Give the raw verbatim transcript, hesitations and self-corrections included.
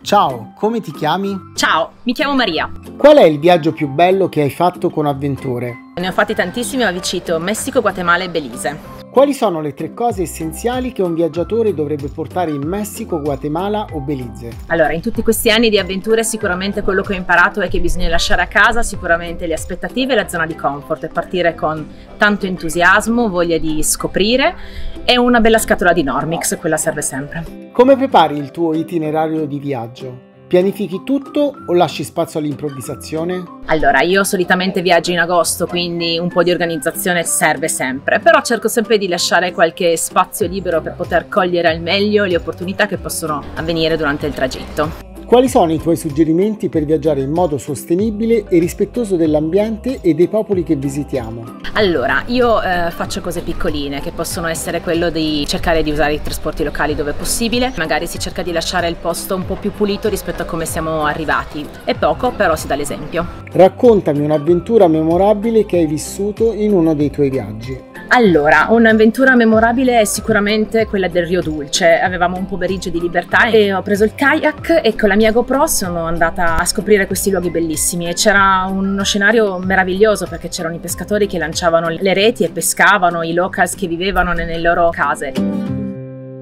Ciao, come ti chiami? Ciao, mi chiamo Maria. Qual è il viaggio più bello che hai fatto con Avventure? Ne ho fatti tantissimi, ho visitato Messico, Guatemala e Belize. Quali sono le tre cose essenziali che un viaggiatore dovrebbe portare in Messico, Guatemala o Belize? Allora, in tutti questi anni di avventure sicuramente quello che ho imparato è che bisogna lasciare a casa sicuramente le aspettative e la zona di comfort e partire con tanto entusiasmo, voglia di scoprire e una bella scatola di Normix, quella serve sempre. Come prepari il tuo itinerario di viaggio? Pianifichi tutto o lasci spazio all'improvvisazione? Allora, io solitamente viaggio in agosto, quindi un po' di organizzazione serve sempre, però cerco sempre di lasciare qualche spazio libero per poter cogliere al meglio le opportunità che possono avvenire durante il tragitto. Quali sono i tuoi suggerimenti per viaggiare in modo sostenibile e rispettoso dell'ambiente e dei popoli che visitiamo? Allora, io eh, faccio cose piccoline che possono essere quello di cercare di usare i trasporti locali dove possibile, magari si cerca di lasciare il posto un po' più pulito rispetto a come siamo arrivati. È poco, però si dà l'esempio. Raccontami un'avventura memorabile che hai vissuto in uno dei tuoi viaggi. Allora, un'avventura memorabile è sicuramente quella del Rio Dulce. Avevamo un pomeriggio di libertà e ho preso il kayak e con la mia GoPro sono andata a scoprire questi luoghi bellissimi e c'era uno scenario meraviglioso perché c'erano i pescatori che lanciavano le reti e pescavano, i locals che vivevano nelle loro case.